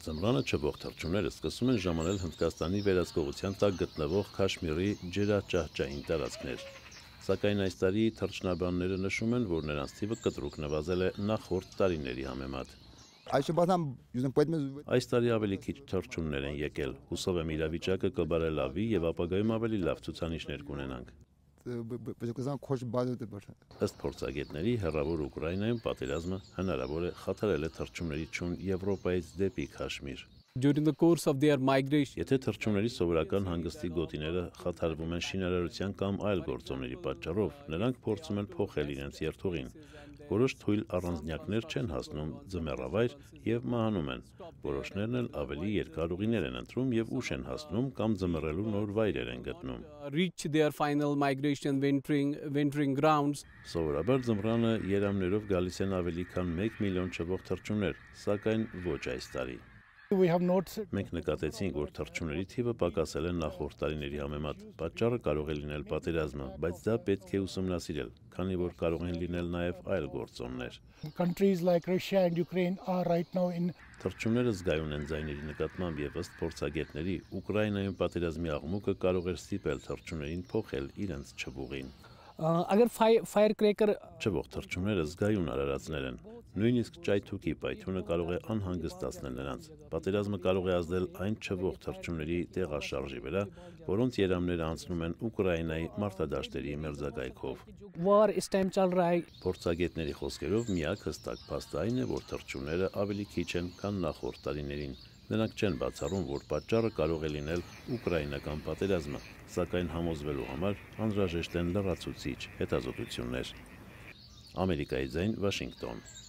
Ձմռանը չվող թռչունները սկսում են ժամանել Հնդկաստանի վերահսկողության տակ գտնվող Քաշմիրի ջրաճահճային տարածքներ։ Սակայն այս տարի թռչնաբանները նշում են, որ նրանց թիվը կտրուկ նվազել է նախորդ տարիների համեմատ։ Այս տարի ավելի քիչ թռչուններ են եկել, հուսով եմ իրավիճակը կբարելավի եւ ապագայում ավելի լավ ցուցանիշներ կունենանք։ Ըստ փորձագետների, հեռավոր Ուկրաինայում պատերազմը հնարավոր է խաթարել է թռչունների չուն Եվրոպայից դեպի Քաշմիր։ Եթե թռչունների սովորական հանգստի գոտիները խաթարվում են շինարարության կամ այլ գործոնների պատճառով, նրանք փորձում են փոխել իրենց երթուղին։ Որոշ թույլ առանձնյակներ չեն հասնում ձմեռավայր եւ մահանում են։ Որոշներն էլ ավելի երկար ուղիներ են ընտրում եւ ուշ են հասնում կամ ձմեռելու նոր վայրեր են գտնում։ Սովորաբար ձմռանը երամներով գալիս են ավելի քան 1 միլիոն չվող թռչուններ, սակայն ոչ այս տարի։ Մենք նկատեցինք, որ թռչունների թիվը պակասել է նախորդ տարիների համեմատ։ Պատճառը կարող է լինել պատերազմը, բայց դա պետք է ուսումնասիրել, քանի որ կարող են լինել նաև այլ գործոններ։ Թռչունները զգայուն են ձայների նկատմամբ եւ ըստ փորձագետների, Ուկրաինայում պատերազմի աղմուկը կարող էր ստիպել թռչուններին փոխել իրենց չվուղին։ Չվող թռչունները զգայուն արարածներ են։ Նույնիսկ ճայթուկի պայթյունը կարող է անհանգստացնել նրանց։ Պատերազմը կարող է ազդել այն չվող թռչունների տեղաշարժի վրա, որոնց երամները անցնում են Ուկրաինայի մարտադաշտերի մերձակայքով։ Փորձագետների խոսքերով միակ հստակ փաստը այն է, որ թռչունները ավելի քիչ են, քան նախորդ տարիներին։ Նրանք չեն բացառում, որ պատճառը կարող է լինել ուկրաինական պատերազմը, սակայն համոզվելու համար անհրաժեշտ են լրացուցիչ հետազոտություններ։ Ամերիկայի Ձայն, Վաշինգտոն։